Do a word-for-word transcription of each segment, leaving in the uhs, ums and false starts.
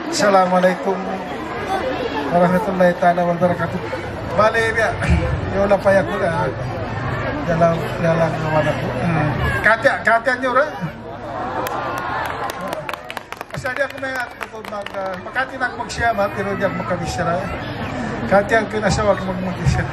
Assalamualaikum warahmatullahi ta'ala wabarakatuh. Bali ya, yola payak ko na dalam dalam naman ako. Katya, katya nyo ra. Asa di ako may atutod mag, makati na ako magsiyama, pero di ako makabisara. Katya ang kinasawa ko mag-magisara.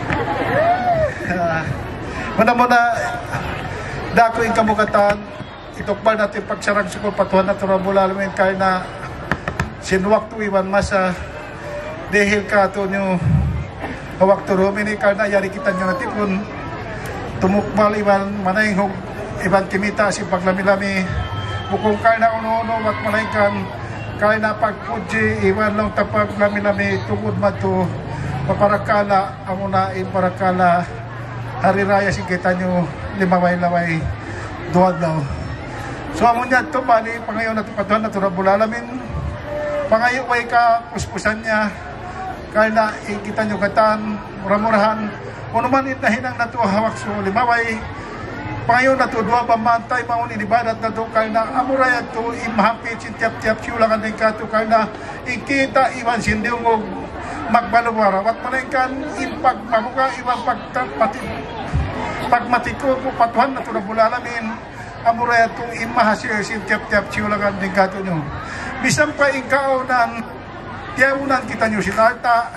Muna-muna, dako yung kamukatan, itukbal natin pagsarang sukul patuhan na turabula alamin kaya na sinuwak to iwan masa dehil ka to nyo hawak to rumini kaya na yari kita nyo natin kung tumukbal iwan manayhog iwan kimita si paglami-lami bukong kaya na uno-uno wak malaykan kaya na pagpuji iwan lang tapag lami-lami tungod mato paparakala ang unain parakala hari raya si kita nyo limaway-laway duwag daw. So amon niya ito, bali, pangayon na ito patuhan na ito rabulalamin. Pangayon way ka, puspusan niya. Kaya na ikita nyo katan, mura-murahan. Kung naman inahinang na ito hawak so limaway. Pangayon na ito, duwa pamantay, maun inibadat na ito. Kaya na amuraya ito, imahampit, sintiap-tiap, siulangan din ka ito. Kaya na ikita, iwan sindiw mo magbalawara. Wat manaykan, impag mabuka, iwan pagpati. Pagmatiko ko patuhan na ito rabulalamin. Amuraya itong imahasir, sintiap-tiap, siulangan din ka ito nyo. Bisang pa ikaw ng tiyaunan kita nyo sinarta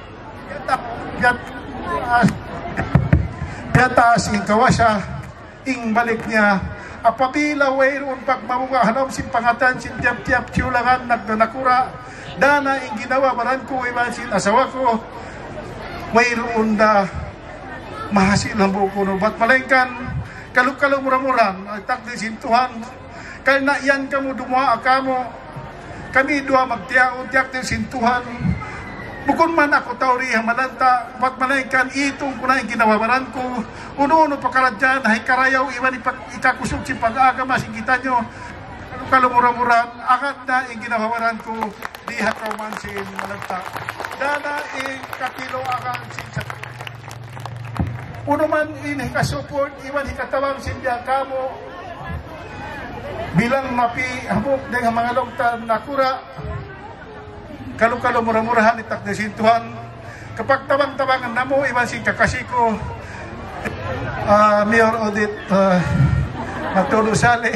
yataas ikaw siya ing balik niya apabila wayroon pagmamunga hanam sin pangatan sin tiap-tiap siulangan nagdanakura dana ing ginawa maran ko iban sin asawa ko wayroon na mahasil ang buko no ba't malengkan kaluk-kaluk mura-muran agtak din sin Tuhan kaya na yan kamo dumawa akamo kami dua magtiyaon-tiyak ng sintuhan. Bukod man ako tauri hamalanta, wag manaykan itong kunain ginawawaran ko. Uno-uno pakaradyan, ay karayaw, iwan ikakusog si pag-aga, masingita nyo. Ano kalumura-muran, akad na yung ginawawaran ko, di hakaw man sin malanta. Dana yung kakilo akan sin sa... Uno man in hikasuport, iwan hikatawang sindihan kamo, bilang mapi hamok dengan mga longtan nakura kalong-kalong murah-murahan itak na sintuhan kapag tabang-tabangan na mo iwan si kakasiko uh, Mayor Odit uh, Matulo Sale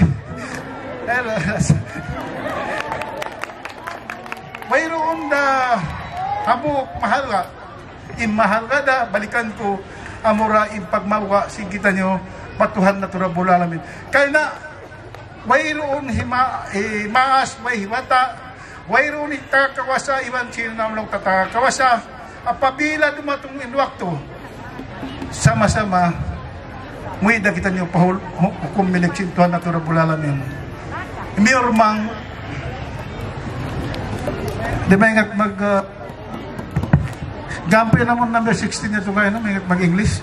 mayroon na hamok mahal nga imahal nga da balikan ko amura impagmawa sigita nyo patuhan na turabula namin kaya na mayroon hima, eh, maas, may himata, mayroon itakawasa, iwan sinamlang tatakawasa, apabila dumatong inwakto, sama-sama, muida kita nyo pahul, hukum milik sintuhan na turabulalamin. Miormang, di ba ingat mag, uh, gampi naman number sixteen nito kayo, no? Ingat mag-English.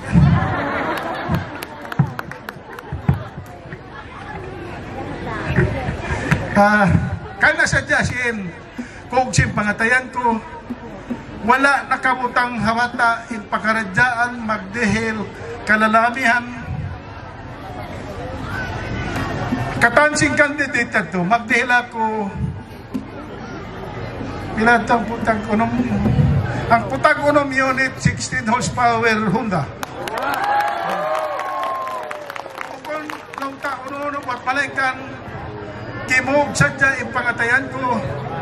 Uh, kaya sa Jasin, kung sim pangatayan ko, wala nakabutang hawata in pakaradyaan, magdehil, kalalamihan. Katansing candidate to, magdehil ako, pinatang putang unom, ang putang unom unit, sixteen horsepower Honda. Kung nung taon-unom at palengkan, kimog sadya ipangatayan ko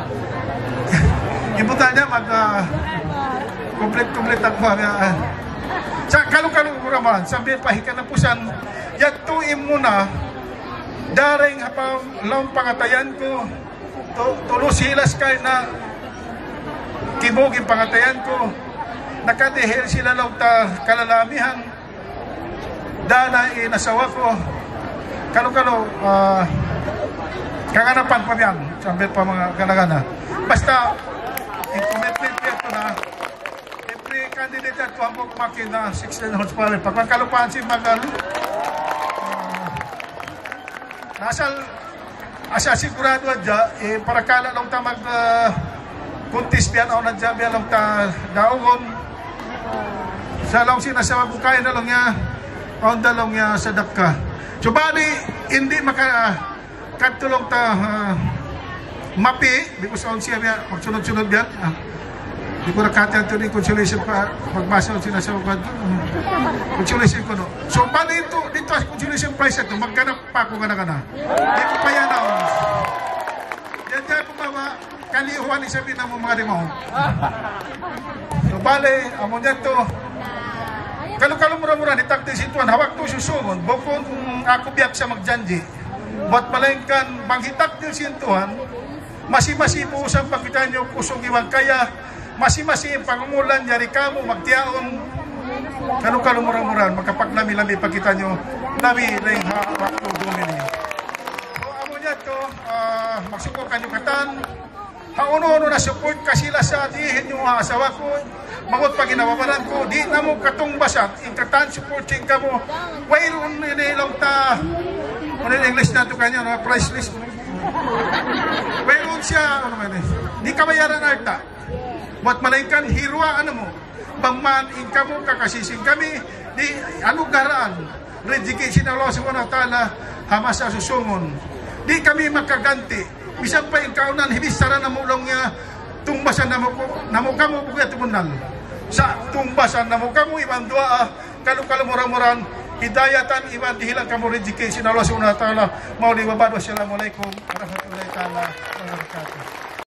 ibuta niya mag uh, complete-complete ako uh, sa kalong-kalong uraman sabi pahikan na pusan yatuin muna daring hapang laong pangatayan ko tulos hilas kay na kimog yung pangatayan ko nakadehel sila laong ta kalalamihan dana inasawa ko kalong-kalong uh, kaganapan pa yan, sabi pa mga kanagana. Basta, yung commitment ito na, every candidate at tuwang makina, sixteen horsepower. Pag magkalupaan si Magal, uh, nasal, asa sigurado adya, eh, para kala lang ta mag, uh, kuntis biyan o nadya biyan lang ta daungon. Sa lang sinasawa kung kaya na lang niya, o dalong niya sa dakka. So, bali, hindi maka, katulong ta uh, mapi, because on siya biya, magsunod-sunod biya. Ah. Di ko nakatiyan ito ni consolation pa, magbasa ko sinasawagad. Consolation ko no. So, paano ito, dito sa consolation prize ito, magganap pa ako gana-gana. Di ko pa yan na. Yan dyan po ba, kalihuan isabi ng mga limaw. So, bale, amo niya ito, kalau-kalau murah-murah ditakti situan, hawak to susungon, bukod kung ako biyak sa magjanji. Buat malengkan, banghitak din sintuhan, masih-masih po usang pagkitaan nyo kusong iwan kaya, masih-masih pangumulan, yari kamo, magtiyaon, kalau-kalau murah-murah, magkapaglami-lami pagkitaan nyo, lami ring hawak to dumini. So, amo niya to, uh, magsukok kanyo katan, hauno-uno na support kasila sa dihin yung mga asawa ko, mangot pa ginawawaran ko, di na mo katungbasan, inkatan supporting ka mo, wairon nilong ta, ano yung English na ito kanya, no? Price list. Wairon siya, ano man eh, di kabayaran arta, buat malaikan, hirwa, ano mo, bangman, inka mo, kakasising kami, di, ano garaan, redication ng Allah subhanahu wa ta'ala, hamas sa susungon, di kami makaganti, bisag pa yung kaunan, hibisara na mulong niya, tungbasan na mo ko, namuka mo po kaya tumunal. Sa tungbasan na mo kamo, iban dua, kalau-kalau murah-murahan, hidayatan, iban dihilang kamu education, Allah subhanahu wa ta'ala, mauli wabad, wassalamualaikum warahmatullahi ta'ala wabarakatuh.